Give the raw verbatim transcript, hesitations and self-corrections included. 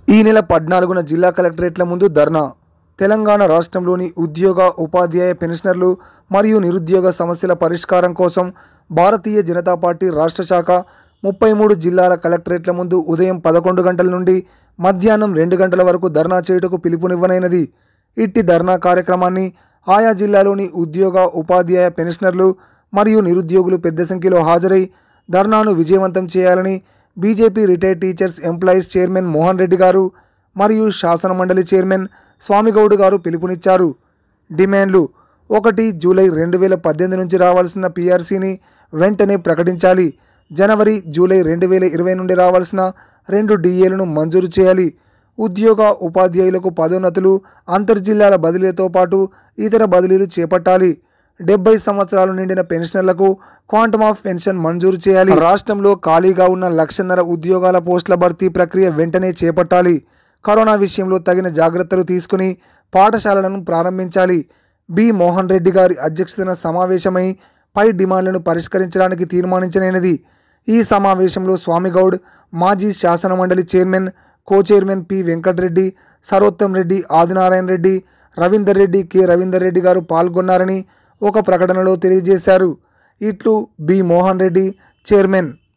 ఈ నెల పద్నాలుగున జిల్లా కలెక్టరేట్ల ముందు ధర్నా. తెలంగాణ రాష్ట్రంలోని ఉద్యోగ, ఉపాధ్యాయ, పెన్షనర్లు మరియు నిరుద్యోగ సమస్యల పరిష్కారం కోసం భారతీయ జనతా పార్టీ రాష్ట్ర శాఖ ముప్పై మూడు జిల్లాల కలెక్టరేట్ల ముందు ఉదయం పదకొండు గంటల నుండి మధ్యాహ్నం రెండు గంటల వరకు ధర్నా చేయుటకు పిలుపునివ్వనైనది. ఇట్టి ధర్నా కార్యక్రమాన్ని ఆయా జిల్లాలోని ఉద్యోగ, ఉపాధ్యాయ, పెన్షనర్లు మరియు నిరుద్యోగులు పెద్ద సంఖ్యలో హాజరై ధర్నాను విజయవంతం చేయాలని BJP retired teachers employees chairman Mohan Reddy garu మరియు శాసన మండలి చైర్మన్ స్వామిగౌడ్ గారు పిలుపునిచ్చారు. డిమాండ్లు: ఒకటి జూలై రెండు వేల పద్దెనిమిది నుంచి రావాల్సిన పీఆర్సీని వెంటనే ప్రకటించాలి. జనవరి, జూలై రెండు వేల ఇరవై నుండి రావాల్సిన రెండు డిఏలను మంజూరు చేయాలి. ఉద్యోగ, ఉపాధ్యాయులకు పదోన్నతులు, అంతర్జిల్లాల బదిలీలతో పాటు ఇతర బదిలీలు చేపట్టాలి. డెబ్బై సంవత్సరాలు నిండిన పెన్షనర్లకు క్వాంటమ్ ఆఫ్ పెన్షన్ మంజూరు చేయాలి. రాష్ట్రంలో ఖాళీగా ఉన్న లక్షన్నర ఉద్యోగాల పోస్టుల భర్తీ ప్రక్రియ వెంటనే చేపట్టాలి. కరోనా విషయంలో తగిన జాగ్రత్తలు తీసుకుని పాఠశాలలను ప్రారంభించాలి. బి మోహన్ రెడ్డి గారి అధ్యక్షతన సమావేశమై పై డిమాండ్లను పరిష్కరించడానికి తీర్మానించనైనది. ఈ సమావేశంలో స్వామిగౌడ్, మాజీ శాసన మండలి chairman, co chairman P Venkatareddy, Sarottam Reddy, Adinarayana Reddy, Ravinder Reddy, K Ravinder Reddy garu పాల్గొన్నారని ఒక ప్రకటనలో తెలియజేశారు. ఇట్లు బి మోహన్ రెడ్డి, చైర్మన్.